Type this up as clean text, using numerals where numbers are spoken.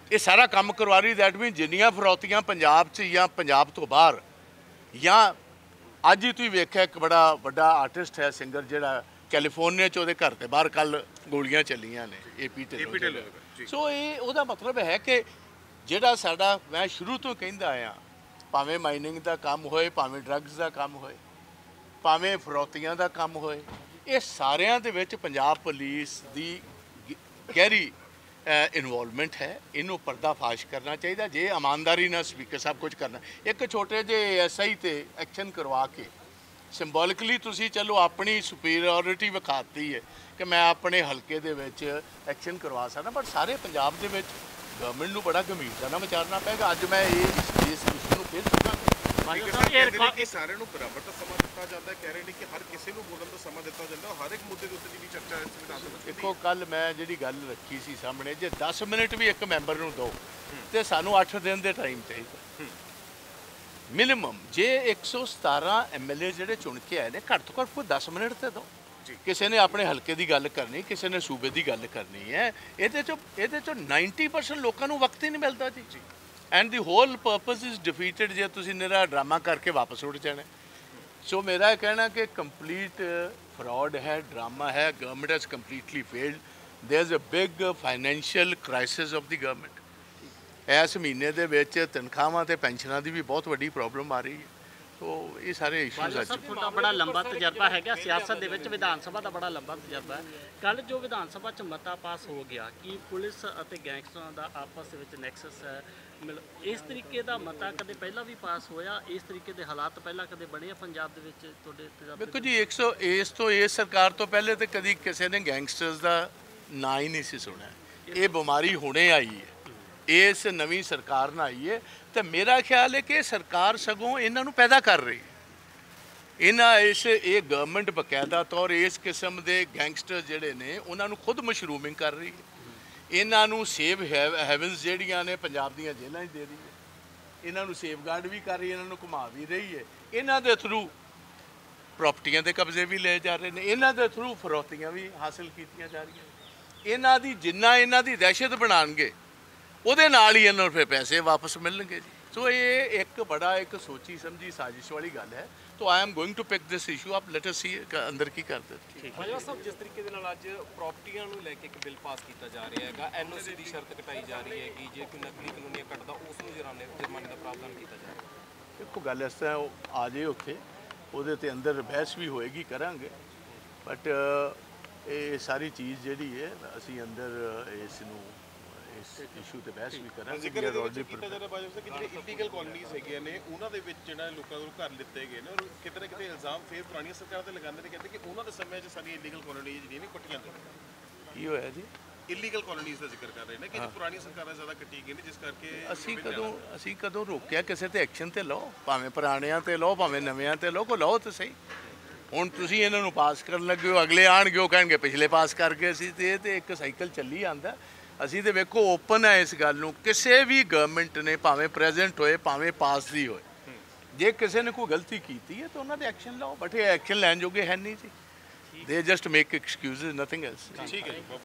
ये सारा काम करवा रही। दैट मीन जिन्नियां फरौतियां पंजाब च या पंजाब तो बाहर या अज ही तुसीं वेख्या एक बड़ा वड्डा आर्टिस्ट है सिंगर जिहड़ा कैलीफोर्निया च उहदे घर दे बाहर कल गोलियां चलियां ने AP ढिल्लों। सो ये उहदा मतलब है कि जिहड़ा साडा मैं शुरू तो कहंदा आया भावें माइनिंग का काम होए भावें ड्रग्स का काम होए भावें फरौतियां का काम होए ये सारिਆਂ ਦੇ ਵਿੱਚ पंजाब पुलिस की गहरी इन्वॉल्वमेंट है। इनू पर्दाफाश करना चाहिए जे ईमानदारी ना स्पीकर साहब कुछ करना। एक छोटे जे SI ते एक्शन करवा के ਸਿੰਬੋਲਿਕਲੀ ਤੁਸੀਂ ਚਲੋ ਆਪਣੀ ਸੁਪੀਰੀਅਰਿਟੀ ਵਿਖਾਤੀ ਹੈ ਕਿ ਮੈਂ ਆਪਣੇ ਹਲਕੇ ਦੇ ਵਿੱਚ ਐਕਸ਼ਨ ਕਰਵਾ ਸਕਦਾ ਬਟ ਸਾਰੇ ਪੰਜਾਬ ਦੇ ਵਿੱਚ ਗਵਰਨਮੈਂਟ ਨੂੰ ਬੜਾ ਗੰਭੀਰਤਾ ਨਾਲ ਵਿਚਾਰਨਾ ਪਏਗਾ। ਅੱਜ ਮੈਂ ਇਸ ਇਸ਼ੂ ਨੂੰ ਫਿਰ ਚੁੱਕਾਂਗਾ ਕਿ ਸਾਰਿਆਂ ਨੂੰ ਬਰਾਬਰ ਦਾ ਸਮਾਂ ਦਿੱਤਾ ਜਾਂਦਾ ਕਹਿ ਰਹੇ ਨੇ ਕਿ ਹਰ ਕਿਸੇ ਨੂੰ ਬੋਲਣ ਦਾ ਸਮਾਂ ਦਿੱਤਾ ਜਾਂਦਾ ਹਰ ਇੱਕ ਮੁੱਦੇ ਦੇ ਉੱਤੇ ਜਿਹੜੀ ਚਰਚਾ ਇਸ ਵਿਧਾਨ ਸਭਾ ਦੇਖੋ ਕੱਲ ਮੈਂ ਜਿਹੜੀ ਗੱਲ ਰੱਖੀ ਸੀ ਸਾਹਮਣੇ ਜੇ 10 ਮਿੰਟ ਵੀ ਇੱਕ ਮੈਂਬਰ ਨੂੰ ਦਿਓ ਤੇ ਸਾਨੂੰ 8 ਦਿਨ ਦੇ ਟਾਈਮ ਚਾਹੀਦਾ ਮਿਨੀਮਮ। ਜੇ 117 MLA ਜਿਹੜੇ ਚੁਣ ਕੇ ਆਏ ਨੇ ਘੱਟ ਤੋਂ ਘੱਟ ਕੋਈ 10 ਮਿੰਟ ਤੇ ਦਿਓ। ਕਿਸੇ ਨੇ ਆਪਣੇ ਹਲਕੇ ਦੀ ਗੱਲ ਕਰਨੀ ਕਿਸੇ ਨੇ ਸੂਬੇ ਦੀ ਗੱਲ ਕਰਨੀ ਹੈ ਇਹਦੇ ਚੋਂ 90% ਲੋਕਾਂ ਨੂੰ ਵਕਤ ਹੀ ਨਹੀਂ ਮਿਲਦਾ ਜੀ। And the whole purpose is defeated ਜੇ ਤੁਸੀਂ ਨਿਰਾ ਡਰਾਮਾ ਕਰਕੇ ਵਾਪਸ ਉੱਡ ਜਾਣਾ। ਸੋ ਮੇਰਾ ਇਹ ਕਹਿਣਾ ਕਿ ਕੰਪਲੀਟ ਫਰਾਡ ਹੈ ਡਰਾਮਾ ਹੈ। Government has completely failed. There is a big financial crisis of the government. इस महीने ਦੇ ਵਿੱਚ ਤਨਖਾਹਾਂ ਤੇ ਪੈਨਸ਼ਨਾਂ ਦੀ ਵੀ ਬਹੁਤ ਵੱਡੀ ਪ੍ਰੋਬਲਮ ਆ ਰਹੀ ਹੈ। तो ये सारे इशूज़ सर ਤੁਹਾਡਾ बड़ा लंबा तजर्बा है सियासत ਦੇ ਵਿੱਚ ਵਿਧਾਨ ਸਭਾ ਦਾ बड़ा लंबा तजर्बा है। ਕੱਲ ਜੋ ਵਿਧਾਨ ਸਭਾ 'ਚ ਮਤਾ ਪਾਸ ਹੋ ਗਿਆ ਕਿ ਪੁਲਿਸ ਅਤੇ ਗੈਂਗਸਟਰਾਂ ਦਾ ਆਪਸ ਦੇ ਵਿੱਚ ਨੈਕਸਸ ਹੈ ਇਸ ਤਰੀਕੇ ਦਾ ਮਤਾ ਕਦੇ ਪਹਿਲਾਂ ਵੀ ਪਾਸ ਹੋਇਆ ਇਸ ਤਰੀਕੇ ਦੇ ਹਾਲਾਤ ਪਹਿਲਾਂ ਕਦੇ ਬਣੇ ਆ ਪੰਜਾਬ ਦੇ ਵਿੱਚ ਤੁਹਾਡੇ ਦੇਖੋ ਜੀ 100 ਇਸ ਸਰਕਾਰ ਤੋਂ ਪਹਿਲੇ ਤੇ ਕਦੀ ਕਿਸੇ ਨੇ ਗੈਂਗਸਟਰਸ ਦਾ ਨਾਂ ਹੀ ਨਹੀਂ ਸੀ ਸੁਣਿਆ। ਇਹ ਬਿਮਾਰੀ ਹੁਣੇ ਆਈ ਹੈ इस नवी सरकार ना आई है तो मेरा ख्याल है कि सरकार सगों इन्हों पैदा कर रही है। ये गवर्नमेंट बकायदा तौर इस किस्म के गैंगस्टर जोड़े ने उन्होंने खुद मशरूमिंग कर रही है। इन्हों सेव हैवनस जड़ियाँ ने पंजाब दी जेलों दे रही है। इन्हों सेफगार्ड भी कर रही है इन्हों घुमा भी रही है। इन्हों के थ्रू प्रॉपर्टियां के कब्जे भी ले जा रहे हैं। इन्हों के थ्रू फरौतियां भी हासिल की जा रही। इन्हों की जिन्ना इन्हों की दहशत बनाएंगे ਉਹਦੇ ਨਾਲ ਹੀ ਇਹਨਾਂ ਨੂੰ ਫਿਰ ਪੈਸੇ ਵਾਪਸ ਮਿਲਣਗੇ ਜੀ। ਸੋ ਇਹ ਇੱਕ ਬੜਾ ਇੱਕ ਸੋਚੀ ਸਮਝੀ ਸਾਜ਼ਿਸ਼ ਵਾਲੀ ਗੱਲ ਹੈ। तो I am going to pick this issue आप लेट अस सी अंदर की करते ਬਾਜਵਾ ਸਾਹਿਬ ਜਿਸ ਤਰੀਕੇ ਦੇ ਨਾਲ ਅੱਜ ਪ੍ਰਾਪਰਟੀਆਂ ਨੂੰ ਲੈ ਕੇ ਇੱਕ ਬਿੱਲ ਪਾਸ ਕੀਤਾ ਜਾ ਰਿਹਾ ਹੈਗਾ NOC ਦੀ ਸ਼ਰਤ ਘਟਾਈ ਜਾ ਰਹੀ ਹੈ ਕਿ ਜੇ ਕੋਈ ਨਕਲੀ ਕਾਨੂੰਨੀਆਂ ਕੱਟਦਾ ਉਸ ਨੂੰ ਜੁਰਮਾਨੇ ਦਾ ਪ੍ਰਾਵਧਾਨ ਕੀਤਾ ਜਾ ਰਿਹਾ। ਦੇਖੋ ਗੱਲ ਇਸ ਤਰ੍ਹਾਂ ਉਹ ਆ ਜੇ ਉੱਥੇ ਉਹਦੇ ਤੇ ਅੰਦਰ ਬਹਿਸ ਵੀ ਹੋਏਗੀ ਕਰਾਂਗੇ ਬਟ ਇਹ ਸਾਰੀ ਚੀਜ਼ ਜਿਹੜੀ ਹੈ ਅਸੀਂ ਅੰਦਰ ਇਸ ਨੂੰ ਇਸ ਇਸ਼ੂ ਤੇ ਬਹਿਸ ਵੀ ਕਰਾਂਗੇ। ਜ਼ਿਕਰ ਕੀਤਾ ਜਾ ਰਿਹਾ ਬਾਜਵਾ ਸਾਹਿਬ ਕਿ ਜਿਹੜੇ ਇਲੀਗਲ ਕਾਲੋਨੀਜ਼ ਹੈਗੀਆਂ ਨੇ ਉਹਨਾਂ ਦੇ ਵਿੱਚ ਜਿਹੜਾ ਲੋਕਾਂ ਨੂੰ ਘਰ ਲਿੱਤੇ ਗਏ ਨੇ ਔਰ ਕਿਤੇ ਨਾ ਕਿਤੇ ਇਲਜ਼ਾਮ ਫੇਰ ਪੁਰਾਣੀਆਂ ਸਰਕਾਰਾਂ ਤੇ ਲਗਾਉਂਦੇ ਨੇ ਕਹਿੰਦੇ ਕਿ ਉਹਨਾਂ ਦੇ ਸਮੇਂ 'ਚ ਸਾਡੀਆਂ ਇਲੀਗਲ ਕਾਲੋਨੀਜ਼ ਜਿਹੜੀਆਂ ਨੇ ਕੱਟੀਆਂ ਗਈਆਂ। ਕੀ ਹੋਇਆ ਜੀ ਇਲੀਗਲ ਕਾਲੋਨੀਜ਼ ਦਾ ਜ਼ਿਕਰ ਕਰ ਰਹੇ ਨੇ ਕਿ ਪੁਰਾਣੀਆਂ ਸਰਕਾਰਾਂ ਜ਼ਿਆਦਾ ਕੱਟੀ ਗਈਆਂ ਨੇ ਜਿਸ ਕਰਕੇ ਅਸੀਂ ਕਦੋਂ ਰੋਕਿਆ ਕਿਸੇ ਤੇ ਐਕਸ਼ਨ ਤੇ ਲਓ ਭਾਵੇਂ ਪੁਰਾਣਿਆਂ ਤੇ ਲਓ ਭਾਵੇਂ ਨਵਿਆਂ ਤੇ ਲਓ ਕੋ ਲਓ ਤੇ ਸਹੀ। ਹੁਣ ਤੁਸੀਂ ਇਹਨਾਂ ਨੂੰ ਪਾਸ ਕਰਨ ਲੱਗੇ ਹੋ ਅਗਲੇ ਆਣਗੇ ਉਹ ਕਹਿਣਗੇ ਪਿਛਲੇ ਪਾਸ ਕਰ ਗਏ ਸੀ ਤੇ ਇਹ ਤੇ ਇੱਕ ਸਾਈਕਲ ਚੱਲੀ ਆਂਦਾ। ਅਸੀਂ ਤੇ ਵੇਖੋ ਓਪਨ ਹੈ ਇਸ ਗੱਲ ਨੂੰ ਕਿਸੇ ਵੀ ਗਵਰਨਮੈਂਟ ਨੇ ਭਾਵੇਂ ਪ੍ਰੈਜ਼ੈਂਟ ਹੋਏ ਭਾਵੇਂ ਪਾਸ ਦੀ ਹੋਏ ਜੇ ਕਿਸੇ ਨੇ ਕੋਈ ਗਲਤੀ ਕੀਤੀ ਹੈ ਤਾਂ ਉਹਨਾਂ ਦੇ ਐਕਸ਼ਨ ਲਓ ਬਟ ਇਹ ਐਕਸ਼ਨ ਲੈਣ ਜੋਗੇ ਹੈ ਨਹੀਂ ਜੀ। They just make excuses nothing else. ਠੀਕ ਹੈ।